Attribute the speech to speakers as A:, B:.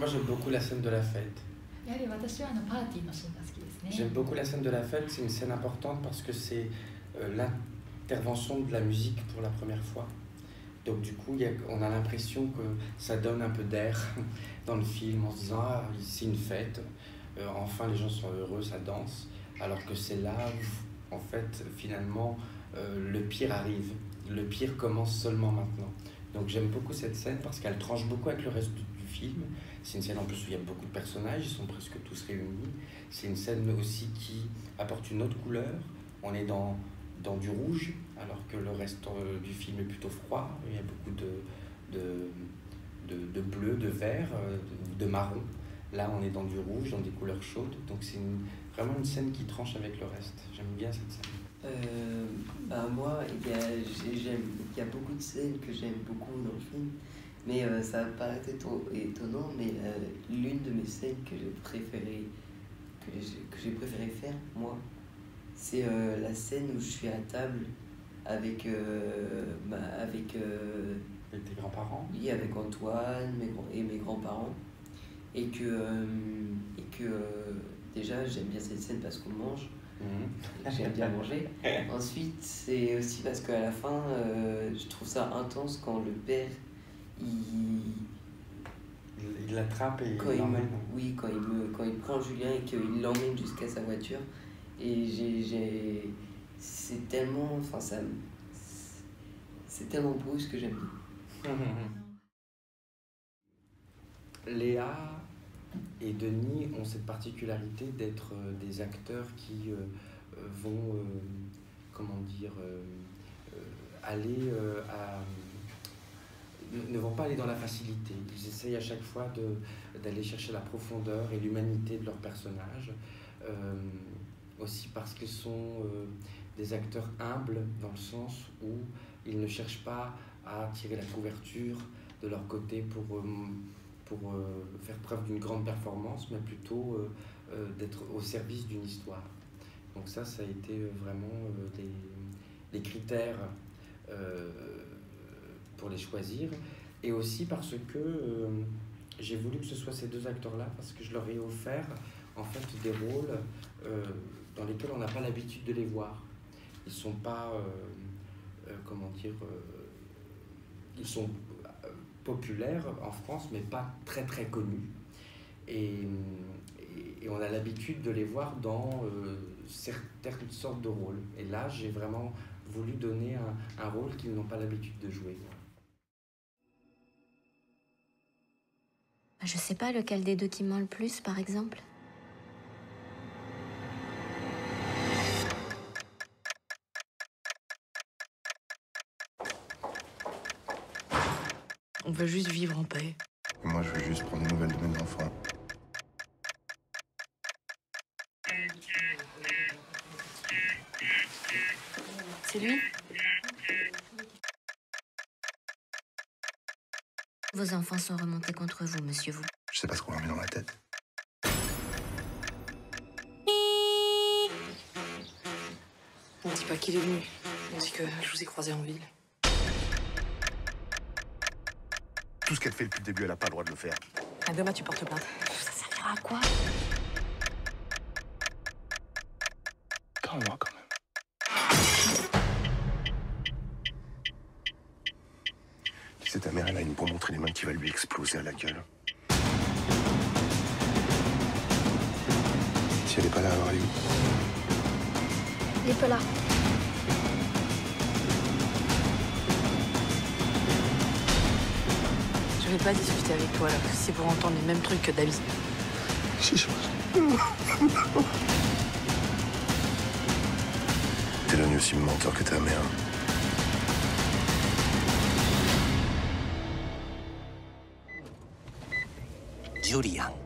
A: Moi, j'aime beaucoup la scène de la fête.
B: やはり私はパーティーのシーンが好きですね。
A: J'aime beaucoup la scène de la fête, c'est une scène importante parce que c'est l'intervention de la musique pour la première fois. Donc du coup, on a l'impression que ça donne un peu d'air dans le film en se disant « Ah, c'est une fête, enfin les gens sont heureux, ça danse ». Alors que c'est là où, en fait, finalement, le pire arrive. Le pire commence seulement maintenant. Donc j'aime beaucoup cette scène parce qu'elle tranche beaucoup avec le reste du film. C'est une scène en plus où il y a beaucoup de personnages, ils sont presque tous réunis. C'est une scène aussi qui apporte une autre couleur. On est dans du rouge, alors que le reste du film est plutôt froid. Il y a beaucoup de bleu, de vert, de marron. Là, on est dans du rouge, dans des couleurs chaudes. Donc c'est vraiment une scène qui tranche avec le reste. J'aime bien cette scène.
C: Moi, il y a beaucoup de scènes que j'aime beaucoup dans le film. Mais ça va paraître étonnant, mais l'une de mes scènes que j'ai préféré faire, moi, c'est la scène où je suis à table avec
A: tes grands-parents?
C: Oui, avec Antoine et mes grands-parents. Et que déjà, j'aime bien cette scène parce qu'on mange. J'aime bien manger. Ensuite, c'est aussi parce qu'à la fin, je trouve ça intense quand le père
A: il l'attrape et il l'emmène.
C: Oui, quand il prend Julien et qu'il l'emmène jusqu'à sa voiture. Et c'est tellement, c'est tellement beau ce que j'aime bien.
A: Léa et Denis ont cette particularité d'être des acteurs qui vont, ne vont pas aller dans la facilité. Ils essayent à chaque fois d'aller chercher la profondeur et l'humanité de leurs personnages. Aussi parce qu'ils sont des acteurs humbles dans le sens où ils ne cherchent pas à tirer la couverture de leur côté pour faire preuve d'une grande performance, mais plutôt d'être au service d'une histoire. Donc ça a été vraiment les critères pour les choisir, et aussi parce que j'ai voulu que ce soit ces deux acteurs-là, parce que je leur ai offert en fait des rôles dans lesquels on n'a pas l'habitude de les voir. Ils sont pas, ils sont populaires en France, mais pas très très connus. Et on a l'habitude de les voir dans certaines sortes de rôles. Et là, j'ai vraiment voulu donner un rôle qu'ils n'ont pas l'habitude de jouer.
D: Je sais pas lequel des deux qui ment le plus, par exemple.
E: On veut juste vivre en paix.
F: Moi, je veux juste prendre des nouvelles de mes enfants.
E: C'est lui?
D: Vos enfants sont remontés contre vous, monsieur, vous.
F: Je sais pas ce qu'on leur met dans la tête.
E: On dit pas qu'il est venu. On dit que je vous ai croisé en ville.
F: Tout ce qu'elle fait depuis le début, elle a pas le droit de le faire.
E: Ah, demain, tu portes plainte. Ça servira à quoi?
F: Parle-moi quand même. Tu sais, ta mère, elle a une bombe entre les mains qui va lui exploser à la gueule. Si elle est pas là, alors elle est où?
D: Elle est pas là.
E: Je vais pas discuter avec toi, là. C'est pour entendre les mêmes trucs que David.
F: Si, je T'es devenu aussi menteur que ta mère.
G: Julian.